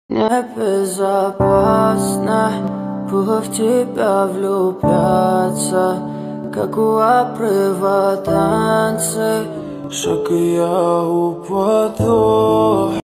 Небезопасно было в тебя влюбляться, как у обрыва танцы, шаг и я упаду.